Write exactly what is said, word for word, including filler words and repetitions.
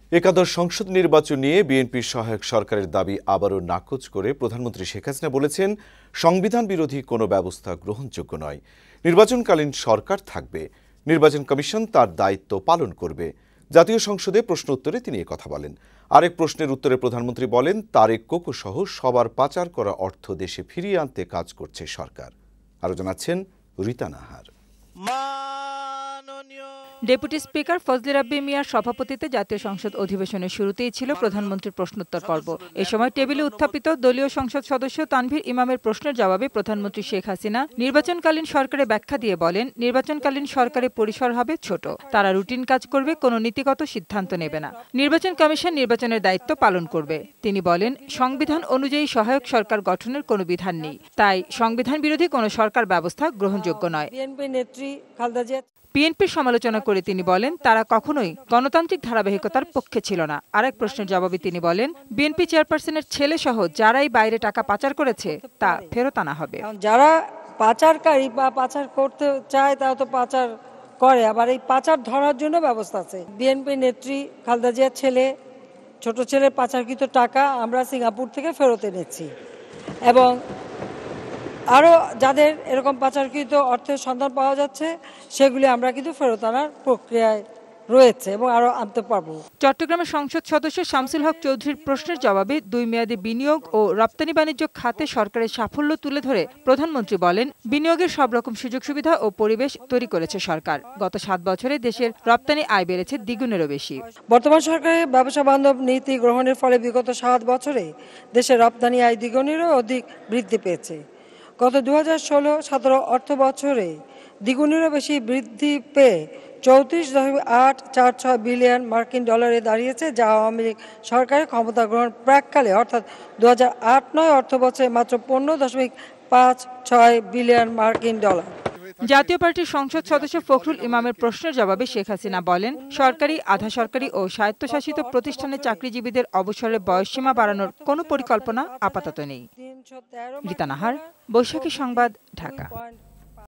একাদশ সংসদ নির্বাচন নিয়ে বিএনপির সহায়ক সরকারের দাবি আবারও নাকচ করে প্রধানমন্ত্রী শেখ হাসিনা বলেছেন, সংবিধান বিরোধী কোনো ব্যবস্থা গ্রহণযোগ্য নয়। নির্বাচনকালীন সরকার থাকবে, নির্বাচন কমিশন তার দায়িত্ব পালন করবে। জাতীয় সংসদে প্রশ্ন উত্তরে তিনি কথা বলেন। আরেক প্রশ্নের উত্তরে প্রধানমন্ত্রী বলেন, তারেক কোকো সহ সবার পাচার করা অর্থ দেশে ফিরিয়ে আনতে কাজ করছে সরকার। আরও জানাচ্ছেন রীতা নাহার। ডেপুটি স্পিকার ফজলে রাব্বি মিয়ার সভাপতিত্বে জাতীয় সংসদ অধিবেশনের শুরুতেই ছিল প্রধানমন্ত্রীর প্রশ্নোত্তর পর্ব। এ সময় টেবিলে উত্থাপিত দলীয় সংসদ সদস্য তানভীর ইমামের প্রশ্নের জবাবে প্রধানমন্ত্রী শেখ হাসিনা নির্বাচনকালীন সরকারে ব্যাখ্যা দিয়ে বলেন, নির্বাচনকালীন সরকারের পরিসর হবে ছোট, তারা রুটিন কাজ করবে, কোনো নীতিগত সিদ্ধান্ত নেবে না। নির্বাচন কমিশন নির্বাচনের দায়িত্ব পালন করবে। তিনি বলেন, সংবিধান অনুযায়ী সহায়ক সরকার গঠনের কোনো বিধান নেই, তাই সংবিধান বিরোধী কোনো সরকার ব্যবস্থা গ্রহণযোগ্য নয়। বিএনপি নেত্রী খালেদা জিয়া বিএনপির সমালোচনা করে তিনি বলেন, তারা কখনোই গণতান্ত্রিক ধারাবাহিকতার পক্ষে ছিল না। আরেক প্রশ্নের জবাবে তিনি বলেন, বিএনপি চেয়ারপারসনের ছেলে সহ যারাই বাইরে টাকা পাচার করেছে তা ফেরত আনা হবে। যারা পাচারকারী বা পাচার করতে চায় তারা তো পাচার করে, আবার এই পাচার ধরার জন্য ব্যবস্থা আছে। বিএনপি নেত্রী খালেদা জিয়ার ছেলে, ছোট ছেলের পাচারকৃত টাকা আমরা সিঙ্গাপুর থেকে ফেরত এনেছি এবং আরও যাদের এরকম পাচারকৃত অর্থের সন্ধান পাওয়া যাচ্ছে সেগুলি আমরা কিন্তু ফেরত আনার প্রক্রিয়ায় রয়েছে এবং আরও আনতে পারবো। চট্টগ্রামের সংসদ সদস্য শামসুল হক চৌধুরীর প্রশ্নের জবাবে দুই মেয়াদে বিনিয়োগ ও রপ্তানি বাণিজ্য খাতে সরকারের সাফল্য তুলে ধরে প্রধানমন্ত্রী বলেন, বিনিয়োগের সব রকম সুযোগ সুবিধা ও পরিবেশ তৈরি করেছে সরকার। গত সাত বছরে দেশের রপ্তানি আয় বেড়েছে দ্বিগুণেরও বেশি। বর্তমান সরকারের ব্যবসা বান্ধব নীতি গ্রহণের ফলে বিগত সাত বছরে দেশের রপ্তানি আয় দ্বিগুণেরও অধিক বৃদ্ধি পেয়েছে। গত দু হাজার ষোলো সতেরো অর্থ বছরে দ্বিগুণেরও বেশি বৃদ্ধি পেয়ে চৌত্রিশ দশমিক আট চার ছয় বিলিয়ন মার্কিন ডলারে দাঁড়িয়েছে, যা আওয়ামী লীগ সরকারের ক্ষমতা গ্রহণ প্রাককালে অর্থাৎ দু হাজার আট নয় অর্থ বছরে মাত্র পনেরো দশমিক পাঁচ ছয় বিলিয়ন মার্কিন ডলার। জাতীয় পার্টির সংসদ সদস্য ফখরুল ইমামের প্রশ্নের জবাবে শেখ হাসিনা বলেন, সরকারি, আধা সরকারি ও স্বায়ত্তশাসিত প্রতিষ্ঠানের চাকরিজীবীদের অবসরের বয়সসীমা বাড়ানোর কোনো পরিকল্পনা আপাতত নেই। রীতা নাহার, বৈশাখী সংবাদ, ঢাকা।